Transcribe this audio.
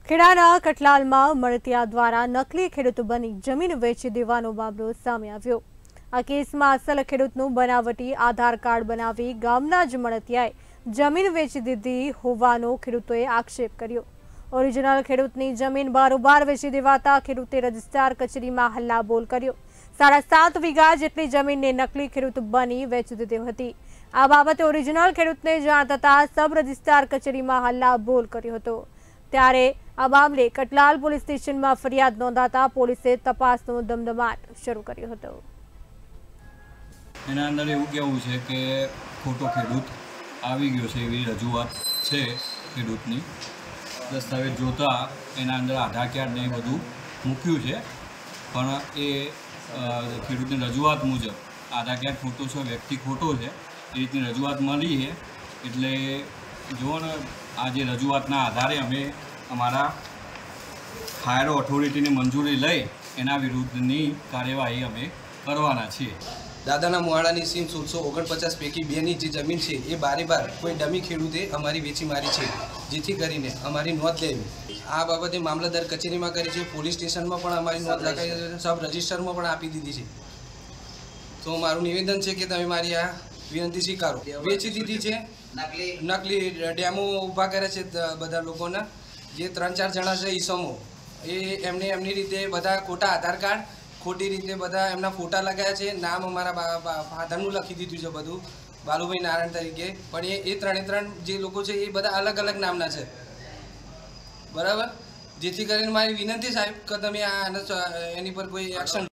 ખેડાના કટલાલમાં મળતિયા દ્વારા નકલી ખેડૂત બની જમીન વેચી દેવાનો મામલો સામે આવ્યો। આ કેસમાં અસલ ખેડૂતનું બનાવટી આધાર કાર્ડ બનાવી ગામના જ મળતિયાએ જમીન વેચી દીધી હોવાનો ખેડૂતોએ આક્ષેપ કર્યો। ઓરિજિનલ ખેડૂતની જમીન બારોબાર વેચી દેવાતા ખેડૂતે રજિસ્ટ્રાર કચેરીમાં હલ્લાબોલ કર્યો। 7.5 વીઘા જેટલી જમીનને નકલી ખેડૂત બની વેચી દીધી હતી। આ બાબતે ઓરિજિનલ ખેડૂતને જાણ થતાં સબ રજિસ્ટ્રાર કચેરીમાં હલ્લાબોલ કર્યો હતો। ત્યારે આ મામલે કટલાલ પોલીસ સ્ટેશનમાં ફરિયાદ નોંધાતા પોલીસે તપાસનો ધમધમાટ શરૂ કર્યો હતો। એના અંદર એવું કહેવું છે કે ખોટો ખેડૂત આવી ગયો છે એવી રજૂઆત છે ખેડૂતની। દસ્તાવેજ જોતા એના અંદર આધાર કાર્ડ ને બધું મૂક્યું છે, પણ એ ખેડૂતની રજૂઆત મુજબ આધાર કાર્ડ ખોટો છે, વ્યક્તિ ખોટો છે એ રીતની રજૂઆત મળી છે। એટલે જુઓ ને, આ જે રજૂઆતના આધારે અમે અમારા હાયર ઓથોરિટીની મંજૂરી લઈ એના વિરુદ્ધની કાર્યવાહી અમે કરવાના છીએ। દાદાના મોહાળાની સીમ 1649 પૈકી 2ની જે જમીન છે એ બારે-બાર કોઈ ડમી ખેડૂતે અમારી વેચી મારી છે, જેથી કરીને અમારી નોંધ લેવી। આ બાબતે મામલતદાર કચેરીમાં કરી છે, પોલીસ સ્ટેશનમાં પણ અમારી નોંધ લખાઈ છે, સબ રજિસ્ટરમાં પણ આપી દીધી છે। તો મારું નિવેદન છે કે તમે મારી આ વિનંતી સ્વીકારો। વેચી દીધી છે, નકલી ડેમો ઊભા કરે છે બધા લોકોના, જે 3-4 જણા છે ઈસમો, એ એમને એમની રીતે બધા ખોટા આધાર કાર્ડ, ખોટી રીતે બધા એમના ફોટા લગાવ્યા છે, નામ અમારા ફાધરનું લખી દીધું છે બધું, બાલુભાઈ નારાયણ તરીકે, પણ એ 3 જે લોકો છે એ બધા અલગ અલગ નામના છે, બરાબર। જેથી કરીને મારી વિનંતી સાહેબ કે તમે એની પર કોઈ એક્શન